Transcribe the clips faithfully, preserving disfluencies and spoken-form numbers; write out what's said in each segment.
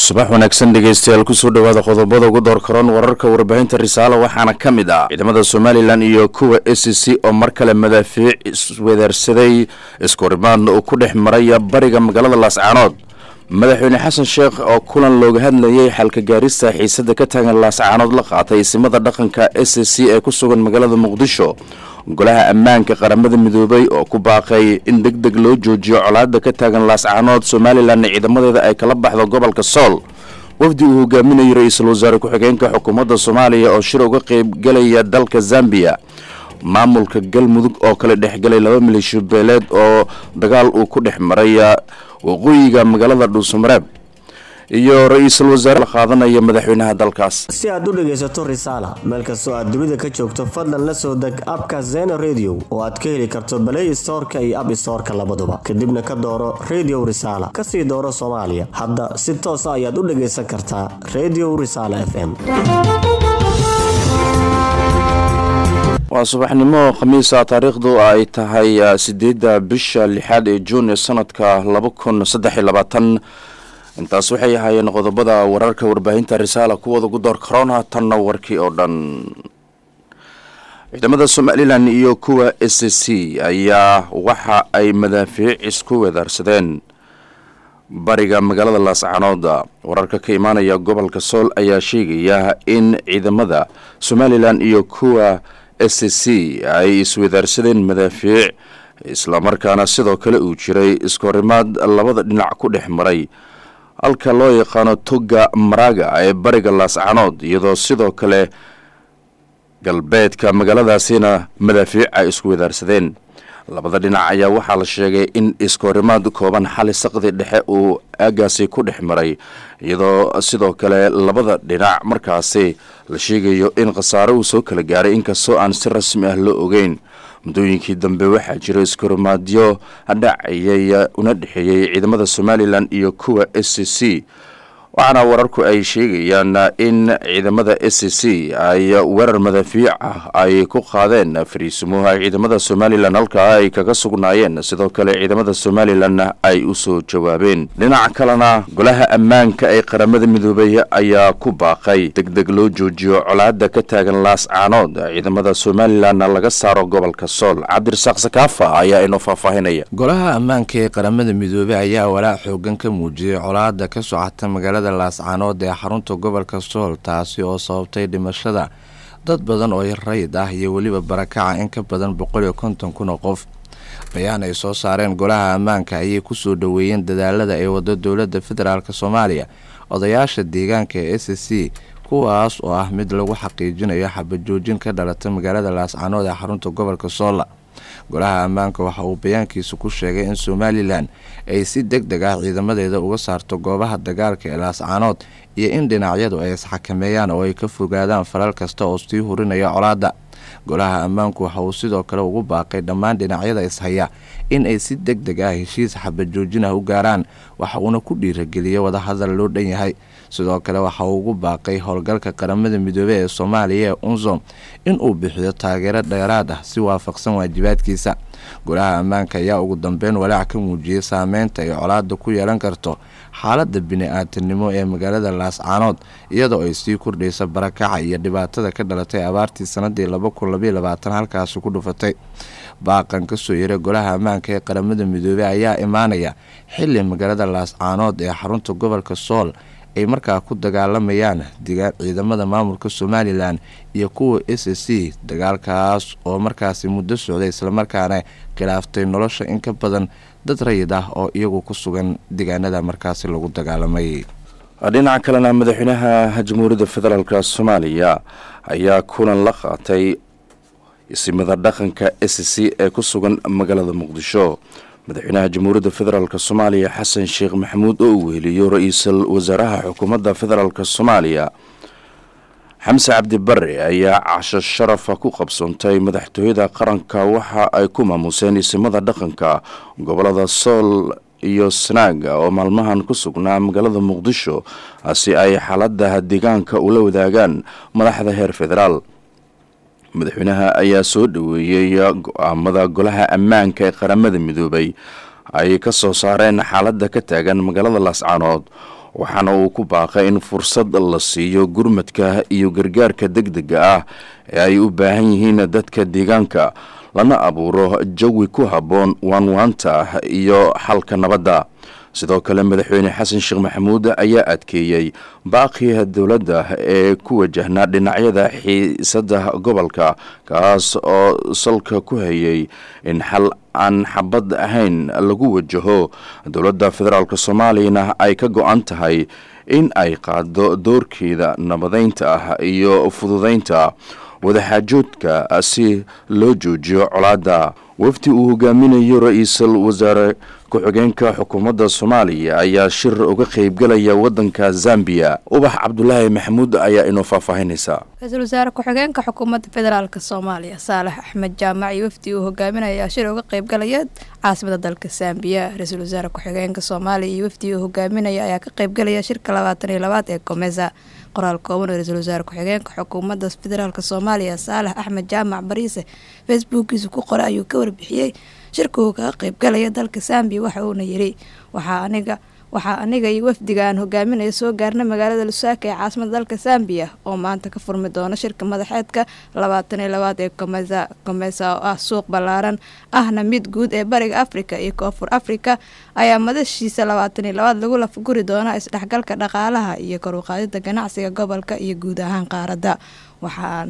subax wanaagsan dhageystayaal ku soo dhawaada qodobada ugu door karoon wararka warbaahinta risaalo waxaana ka mid ah ciidamada Somaliland iyo kuwa S C oo mar kale madaafiic isweedarsaday iskorimaadna uu ku dhex maray bariga magaalada Laascaanood madaxweyne xasan sheekh oo kulan looga hadlayay xalka gaarista xiisada ka taagan Laascaanood la qaatay ismada dhaqanka S C ee ku sugan magaalada Muqdisho golaha ammaanka qaramada midoobay oo ku baaqay in degdeg loo joojiyo colaadda ka taagan Laascaanood Somaliland ciidamadeeda ay kala baxdo gobolka Sool wafdi uu hogaaminayay ra'iisul wasaare ku-xigeenka xukuumadda Soomaaliya oo shir uga qayb galaya dalka Zambia maamulka galmudug oo kala dhexgalay laba milisho beeleed oo dagaal uu ku dhex maray waqooyiga magaalada Dhuusamareeb iyo ra'iisul wasaare qaadanaya madaxweynaha dalkaas si aad u dhageysato risaala meel kastoo aad dunida ka joogto fadlan la soo deg abka Zeno Radio oo aad ka heli karto Play Store-ka iyo App Store-ka labaduba kadibna ka dooro Radio Risaala ka sii dooro Soomaaliya hadda si toos ah ayaad u dhageysan kartaa Radio Risaala F M waa subaxnimo khamiis ah taariikhdu ay tahay sideedda bisha lixaad ee June ee sanadka laba kun saddex iyo labaatan intaas waxay ahaayeen qodobada wararka warbaahinta risaala kuwada ugu door corona tanna warkii oo dhan ciidamada Somaliland iyo kuwa S C ayaa waxa ay madaafiic isku weedarsadeen bariga magaalada Laascaanood wararka ka imaanaya gobolka Sool ayaa sheegaya in ciidamada Somaliland iyo kuwa S C ay isweedarsadeen madaafiic isla markaana sidoo kale uu jiray iskorimaad labada dhinac ku dhex maray halka loo yaqaano toga maraga ee bariga Laascaanood iyadoo sidoo kale galbeedka magaaladaasina madaafiic ay isku weedarsadeen labada dhinac ayaa waxaa la sheegay in iskorimaad kooban xali saqdi dhexe uu aagaasi ku dhex maray iyadoo sidoo kale labada dhinac markaasi la sheegayo in khasaare uu soo kala gaaray inkastoo aan si rasmi ah loo ogeyn mudooyinkii dambe waxaa jira iskorimaadyo dhacayay una dhexeeyay ciidamada Somaliland iyo kuwa S C waxaana wararku ay sheegayaan in ciidamada S C ay weerar madaafiic ah ay ku qaadeen fariisumaha ciidamada Somaliland halka ay kaga sugnaayeen sidoo kale ciidamada Somaliland ay u soo jawaabeen dhinaca kalena golaha ammaanka ee qaramada midoobay ayaa ku baaqay degdeg loo joojiyo colaadda ka taagan Laascaanood ciidamada Somaliland laga saaro gobolka Sool Cabdirasaaq Sakaafa ayaa inoo faahfaahinaya golaha ammaanka ee qaramada midoobay ayaa walaac xoogan ka muujiyay colaadda ka socota magaalada Laascaanood ee xarunta gobolka Sool taasi oo sababtay dhimashada dad badan oo rayid ah iyo waliba barakaca in ka badan boqol iyo konton kun oo qof bayaan ay soo saareen golaha ammaanka ayay ku soo dhaweeyeen dadaalada ay wado dowladda federaalka Soomaaliya odayaasha deegaanka ee S C kuwaas oo ah mid lagu xaqiijinayo xabad joojin ka dhalata magaalada Laascaanood ee xarunta gobolka Sool golaha ammaanka waxa uu bayaankiisu ku sheegay in Somaliland ay si degdeg ah ciidamadeeda uga saarto goobaha dagaalka ee Laascaanood iyo in dhinacyadu ay isxakameeyaan oo ay ka fogaadaan falal kasta oo sii hurinaya colaadda golaha ammaanku waxa uu sidoo kale ugu baaqay dhammaan dhinacyada ishaya in ay si degdeg ah heshiis xabad joojin ah u gaaraan waxa uuna ku dhiirigeliyay wada hadal loo dhan yahay sidoo kale waxa uu ugu baaqay howlgalka qaramada midoobay ee Soomaaliya ee UNSOM in uu bixiyo taageero dheeraad ah si waafaqsan waajibaadkiisa golaha ammaanka ayaa ugu dambeyn walaac ka muujiyay saameynta ay colaadda ku yeelan karto xaaladda bini'aadanimo ee magaalada Laascaanood iyadoo ay sii kordhayso barakaca iyo dhibaatada ka dhalatay abaartii sanadii laba kun laba iyo labaatan halkaas ku dhufatay baaqan ka soo yeeray golaha ammaanka ee qaramada midoobay ayaa imaanaya xilli magaalada Laascaanood ee xarunta gobolka Sool ay markaa ku dagaalamayaan ciidamada maamulka Somaliland iyo kuwa S C dagaalkaas oo markaasi muddo socday isla markaana khilaaftay nolosha in ka badan dad rayid ah oo iyagu ku sugan deegaanada markaasi lagu dagaalamay dhinaca kalena madaxweynaha jamhuuriyadda federaalka Soomaaliya ayaa kulan la qaatay ismada dhaqanka S C ee ku sugan magaalada Muqdisho madaxweynaha jamhuuriyadda federaalka Soomaaliya Xasan Sheekh Maxamuud oo uu weheliyo ra'iisul wasaaraha xukuumadda federaalka Soomaaliya Xamse Cabdi Barre ayaa casho sharaf ku qabsoontay madaxtooyada qaranka waxa ay ku maamuseen ismada dhaqanka gobolada Sool iyo Sanaag oo maalmahan ku sugnaa magaalada Muqdisho si ay xaaladda deegaanka ula wadaagaan madaxda heer federaal madaxweynaha ayaa soo dhaweeyay go'aamada golaha ammaanka ee qaramada midoobay ay ka soo saareen xaaladda ka taagan magaalada Laascaanood waxaana uu ku baaqay in fursad la siiyo gurmadka iyo gargaarka degdega ah ee ay u baahan yihiin dadka deegaanka lana abuuro jawi ku habboon waanwaanta iyo xalka nabadda. sidoo kale madaxweyne xasan sheekh maxamuud ayaa adkeeyey baaqii dowladda ee ku wajahnaa dhinacyada xiisada gobolka kaas oo salka ku hayay in xal aan xabad ahayn lagu wajaho. dowladda federaalk soomaaliyana ay ka go-an tahay in ay qaado doorkeeda nabadeynta ah iyo fududeynta wadaxaajoodka si loo joojiyo colaadda. wafdi uu hogaaminayo ra-iisul wasaare ku-xigeenka xukuumadda soomaaliya ayaa shir uga qaybgalaya wadanka Zambia. ubax cabdulaahi maxamuud ayaa inoo faahfaahinaysa. ra-iisul wasaare ku-xigeenka xukuumadda federaalk soomaaliya saalax axmed jaamac iyo wafdi uu hogaaminaya shir uga qaybgalaya caasimada dalka Zambia. ra-iisul wasaare ku-xigeenka soomaaliya iyo wafdi uu hogaaminaya ayaa ka qaybgalaya shirka labaatan iyo labaad ee Comesa. qoraal kooban oo ra-iisul wasaare ku-xigeenka xukuumadda federaalk soomaaliya saalax axmed jaamac bariise facebookiisa ku qoray ayuu ka warbixiyey shirka uu kaga qaybgalaya dalka Zambia. waxa uuna yiri waxaa aniga waxaa aniga iyo wafdigaan hogaaminaya soo gaarna magaalada Lusaka ee caasimada dalka Zambia oo maanta ka furmi doona shirka madaxeedka labaatan iyo labaad ee Comesa. Comesa oo ah suuq ballaaran ahna mid guud ee bariga Afrika iyo Koonfur Afrika ayaa madashiisa labaatan iyo labaad lagu lafguri doona isdhexgalka dhaqaalaha iyo kor u qaadida ganacsiga gobolka iyo guud ahaan qaaradda. waxaan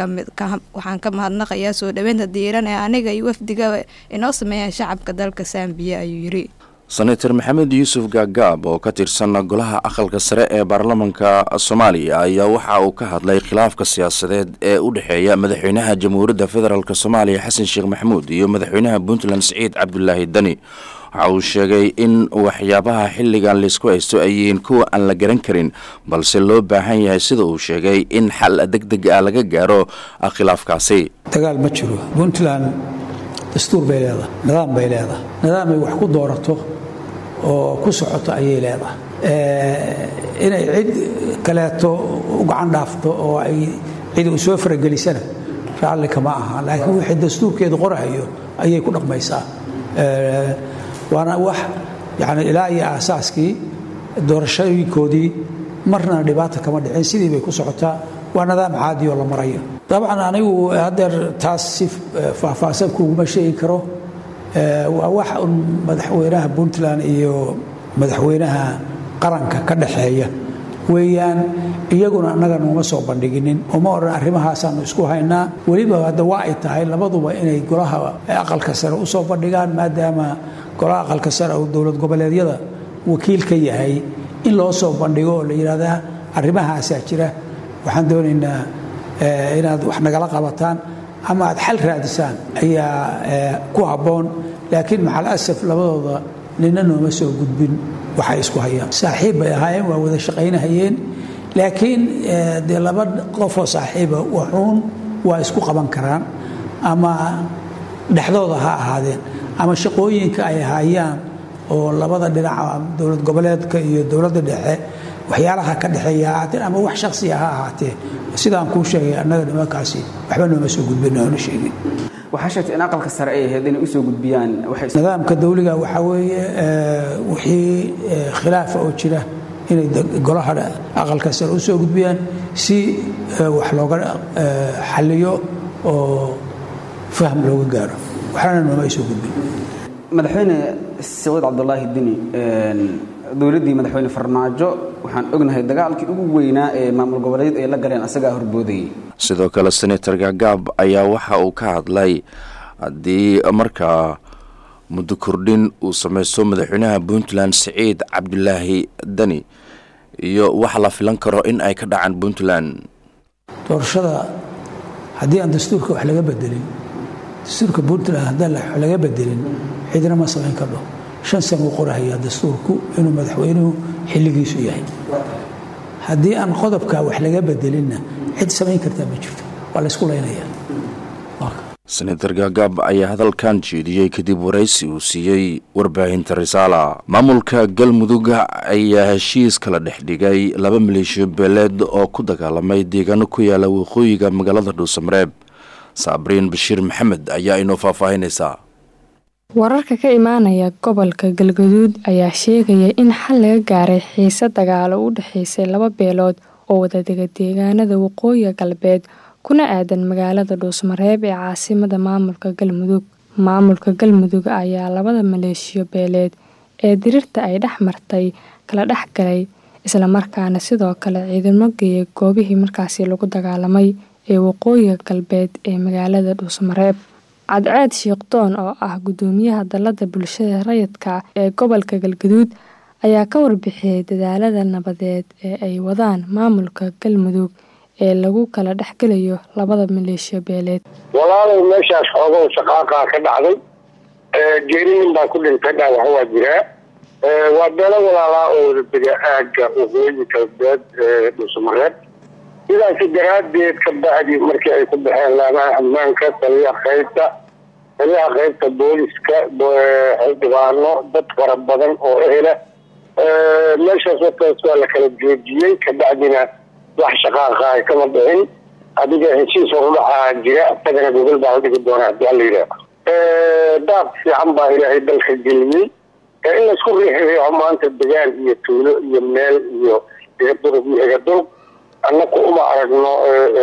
waxaan ka mahadnaqayaa soo dhaweynta diiran ee aniga iyo wafdiga inoo sameeyay shacabka dalka Zambia ayuu yiri. senator maxamed yuusuf gaagaab oo ka tirsan golaha aqalka sare ee baarlamaanka Soomaaliya ayaa waxa uu ka hadlay khilaafka siyaasadeed ee u dhaxeeya madaxweynaha jamhuuriyadda federaalk Soomaaliya xasan sheekh maxamuud iyo madaxweynaha Puntland Siciid Cabdulaahi Dani. waxa uu sheegay in waxyaabaha xilligan laysku haysto ay yihiin kuwa aan la garan karin balse loo baahan yahay sida uu sheegay in xal degdeg ah laga gaaro khilaafkaasi. dagaal ma jiro. Puntland dastuur bay leedahay, nidaam bay leedahay, nidaam ay wax ku doorato oo ku socoto ayay leedahay. ee inay cid kaleeto u gacan dhaafto oo ay cid u soo faragelisana raalli kama aha, laakiin wixii dastuurkeedu qorayo ayay ku dhaqmaysaa. ee waana wax yani ilaa iyo aasaaskii doorashooyinkoodii marna dhibaato kama dhicin, sidii bay ku socotaa. waa nidaam caadi oo la marayo. dabcan anigu hadeer taas si faahfaahsan kuuguma sheegi karo. waa wax un madaxweynaha Puntland iyo madaxweynaha qaranka ka dhaxeeya weeyaan. iyaguna annaga nooma soo bandhiginin uma oran arrimahaasaan isku haynaa. weliba hadda waa ay tahay labaduba inay golaha aqalka sare u soo bandhigaan, maadaama golaha aqalka sare uu dowlad goboleedyada wakiil ka yahay, in loo soo bandhigo oo la yiraahdaa arrimahaasaa jira, waxaan doonaynaa inaad wax nagala qabataan ama aad xal raadisaan ayaa ku habboon. laakiin maxal asaf labadooda nina nooma soo gudbin waxay isku hayaan. saaxiib bay ahaayeen, waa wada shaqaynahayeen, laakiin dee laba qofoo saaxiiba waxuun waa isku qaban karaan, ama dhexdooda ha ahaadeen ama shaqooyinka ay hayaan oo labada dhinaca dowlad goboleedka iyo dowladda dhexe waxyaalaha ka dhaxeeya haateen ama wax shakhsi ah ha ahaatee. sidaan kuu sheegay annaga nimankaasi waxba nooma soo gudbin noona sheegin. waxaa sheegtay in aqalka sare ay ahayd inay u soo gudbiyaan nidaamka dawliga waxaa weeye wixii khilaafa oo jira inay golaha aqalka sare u soo gudbiyaan si wax looga xalliyo oo faham looga gaaro. waxaana nooma soo gudbin. madaxweyne Siciid Cabdulaahi Dani dowladdii madaxweyne Farmaajo waxaan ognahay dagaalkii ugu weynaa ee maamul goboleed ay la galeen asaga horboodayay. sidoo kale senator gaagaab ayaa waxa uu ka hadlay haddii markaa muddo kordhin uu samaysto madaxweynaha Puntland Siciid Cabdulaahi Dani iyo waxa la filan karo in ay ka dhacaan Puntland. doorashada haddii aan dastuurka wax laga bedelin, dastuurka Puntland haddii wax laga bedelin cidna ma samayn karto. shan sano uu qorayaa dastuurku inuu madaxweynuhu xilligiisu yahay. haddii aan qodobka wax laga bedelinna cid samayn kartaa ma jirto, waa la isku leynayaa. senator gaagaab ayaa hadalkan jeediyey kadib waraysi uu siiyey warbaahinta Risaala. maamulka galmudug ayaa heshiis kala dhex dhigay laba maleeshiyo beeleed oo ku dagaalamay deegaano ku yaala waqooyiga magaalada Dhuusamareeb. Sabriin Bashiir Maxamed ayaa inoo faahfaahinaysa. wararka ka imaanaya gobolka Galgaduud ayaa sheegaya in xal laga gaaray xiisad dagaal u dhaxaysay laba beelood oo wada dega deegaanada waqooyiga galbeed kuna aadan magaalada Dhuusmareeb ee caasimada maamulka Galmudug. Maamulka Galmudug ayaa labada maleeshiyo beeleed ee dirirta ay dhex martay kala dhex galay isla markaana sidoo kale ciidamo geeyay goobihii markaasi lagu dagaalamay ee waqooyiga galbeed ee magaalada Dhuusmareeb. Cadceed Sheekdoon oo ah gudoomiyaha dalada bulshada rayidka ee gobolka Galgaduud ayaa ka warbixiyay dadaalada nabadeed ee ay wadaan maamulka Galmudug ee lagu kala dhaxgalayo labada maleeshiyo beeleed. Walaalow meeshaas xoogoo shaqaaqa ka dhacday ee geerin baa ku dhintay dhaawac waa jiraa ee waa beelo walaala oo wada aaga waqooyiga galbeed ee Dhuusmareeb. sidaas daraadeed ka bacdi markii ay ku baxeen laamaha ammaanka taliyaha qaybta taliyaha qaybta booliska xildhibaano dad fara badan oo ehela meeshaas waa la kala joojiyey ka bacdina wax shaqaaqa ay kama dhicin adiga heshiis oo dhaca jira asagana gobol baa la dhigi doonaa haddii la yidhaaho daaq fiican baa ilaahay dalka geliyey in la isku riixayo maanta degaan iyo tuulo iyo meel iyo durug iyo egadurug annaku uma aragno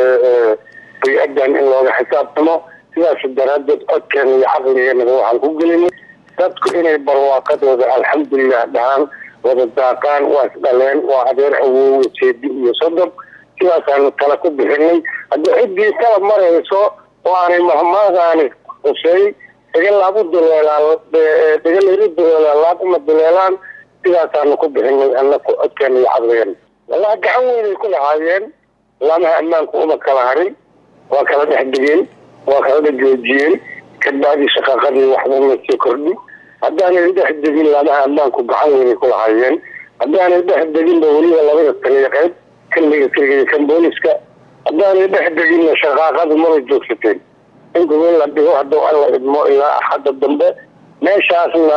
bay-adan in looga xisaabtamo sidaas daraadeed codkeena iyo caqligeennaba waxaan ku gelinay dadku inay barwaaqadooda alxamdulilah dhahaan wada daaqaan waa isdhaleen waa adeer awoowe jeedi iyo sodob sidaasaanu tala ku bixinay haddii ciddii kala marayso oo aanay mahmaadaani husey dagalaab u duleelaan dagalayru duleelaan laab uma duleelaan sidaasaanu ku bixinay annaku codkeena iyo caqligeena والله قعوين يكون عايين لما أمانك وما كلا هري وكلا دحدقين وكلا دجوجين كبادي شقاقدي وحضرنا السكردي هدانا دحدقين لما أمانك وقعوين يكون عايين هدانا دحدقين بولي ولا غير الطريقين كل يكري كم بوليسكا هدانا دحدقين شقاقدي مرة جوكستين إنكم ولا بدو هدو الله إدمو إلى أحد الضمبة ما شاسنا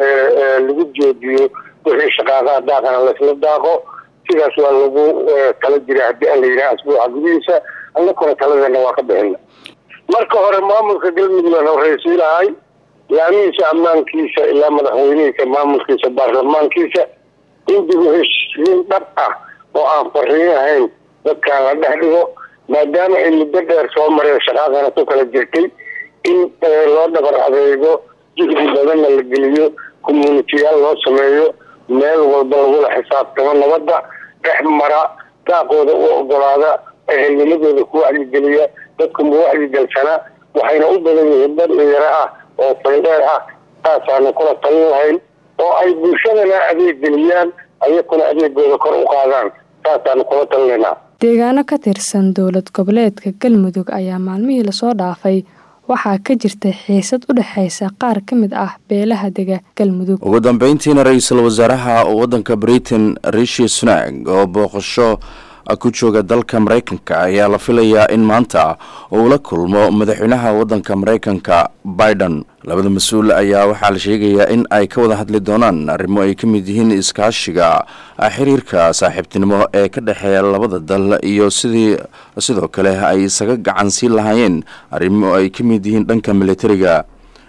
اللي بجوجيو وهي شقاقات داخل الله داخو sidaas waa lagu kala jiray haddii aan la yidhaha asbuuca gudihiisa annakuna taladeena waa ka bixina marka hore maamulka Galmudug la horeysiinahay laamihiisa ammaankiisa ilaa madaxweynihiisa maamulkiisa baarlamaankiisa in dib u heshiin dhab ah oo aan fariinahayn dadkaan la dhex dhigo maadaama ay muddo dheer soo mareen shaqaaqana ku kala jirtay in loo dhabar adeego jihdi badanna la geliyo communitiyaal loo sameeyo meel walba lagula xisaabtamo nabadda dhex mara daaqooda u ogolaada ehelnimadooda ku wacyigeliya dadku ma wacyigalsana waxayna u badan yihiin dad dhalinyaro ah oo fayndheer ah taasaanu kula talin lahayn oo ay bulshadana adeeggeliyaan ayakuna adeegooda kor u qaadaan taasaanu kula talinaynaa. deegaano ka tirsan dowlad goboleedka Galmudug ayaa maalmihii lasoo dhaafay waxaa ka jirtay xiisad u dhaxaysa qaar ka mid ah beelaha dega Galmudug. ugu dambeyntiina ra'iisul wasaaraha waddanka Britain Rishi Sunak oo booqasho ku jooga dalka Mareykanka ayaa la filayaa in maanta uu la kulmo madaxweynaha waddanka Mareykanka Biden. labada mas'uul ayaa waxaa la sheegayaa in ay ka wada hadli doonaan arrimo ay ka mid yihiin iskaashiga xiriirka saaxiibtinimo ee ka dhexeeya labada dal iyo sidii sidoo kale ay isaga gacan siin lahaayeen arrimo ay ka mid yihiin dhanka militariga.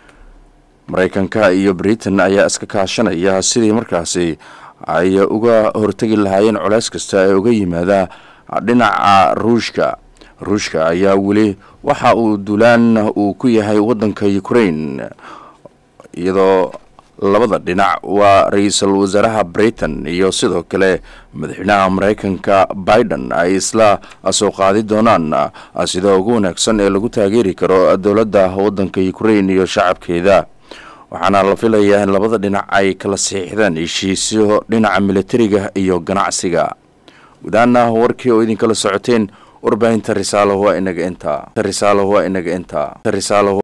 Mareykanka iyo Britain ayaa iska kaashanaya sidii markaasi ay uga hortagi lahaayeen culays kasta ee uga yimaada dhinaca Ruushka. Ruushka ayaa weli waxa uu duulaan uu ku yahay waddanka Ukraine iyadoo labada dhinac waa ra'iisul wasaaraha Britain iyo sidoo kale madaxweynaha Mareykanka Biden ay isla soo qaadi doonaan sida ugu wanaagsan ee lagu taageeri karo dowladda waddanka Ukraine iyo shacabkeeda. waxaana la filayaa in labada dhinac ay kala saxiixdaan heshiisyo dhinaca militariga iyo ganacsiga. gudaana warkii oo idin kala socoteen warbaahinta Risaalo waa inaga inta Risaalo waa inaga inta Risaalo